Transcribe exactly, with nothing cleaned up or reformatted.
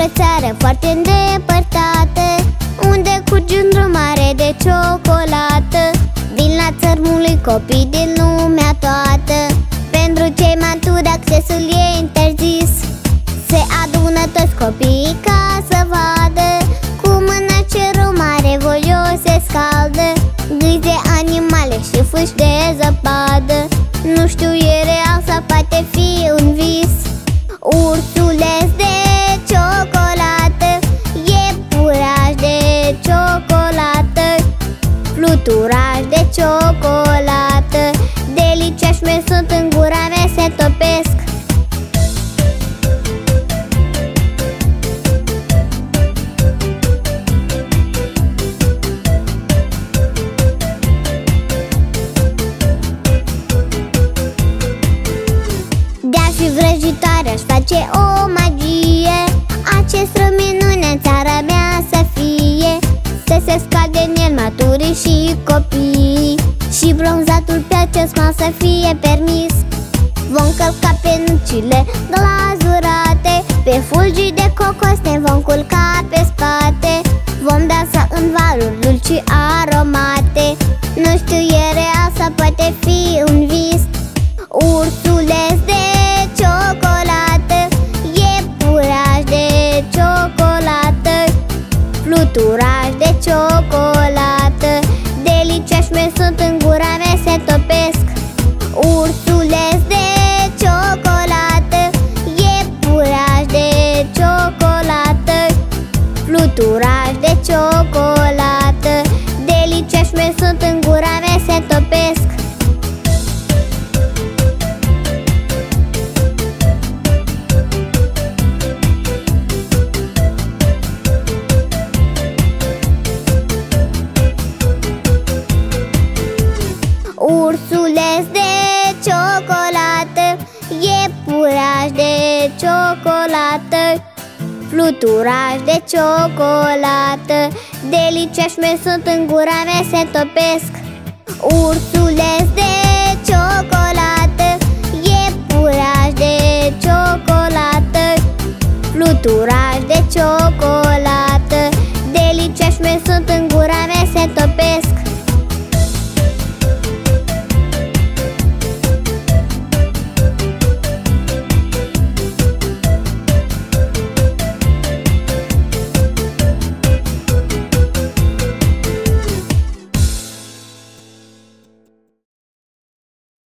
țară foarte îndepărtată, unde curge un drum mare de ciocolată. Vin la țărmului copii din lumea toată. Pentru cei maturi accesul e interzis. Se adună toți copiii ca să vadă cum în cerul mare voios se scaldă. Gâzi de animale și fâși de zăpadă. Nu știu, e real sau poate fi un vis. Ursuleț de ciocolată, iepuraș de ciocolată, fluturaș de ciocolată, delicioși mi sunt în gura mea, se topesc. De-aș fi vrăjitoare, aș face o magie. Acest drum minune în țara mea să fie. Să se scalde în el maturii și copiii, și bronzatul pe acest mal să fie permis. Vom călca pe nucile glazurate, pe fulgii de cocos ne vom culca pe spate. Vom dansa în valuri dulci aromate. Nu știu, e real sau poate fi un vis. Ursuleț de ciocolată, iepuraș de ciocolată, fluturaș de ciocolată, delicioși mi sunt în gura mea, se topesc. Ursuleț de ciocolată, iepuraș de ciocolată, fluturaș de ciocolată, delicioși mi sunt în gura mea, se topesc. Ursuleț de ciocolată, iepuraș de ciocolată, fluturaș de ciocolată, delicioși mi sunt în gura mea, se topesc. Ursuleț de ciocolată, iepuraș de ciocolată, fluturaș de ciocolată.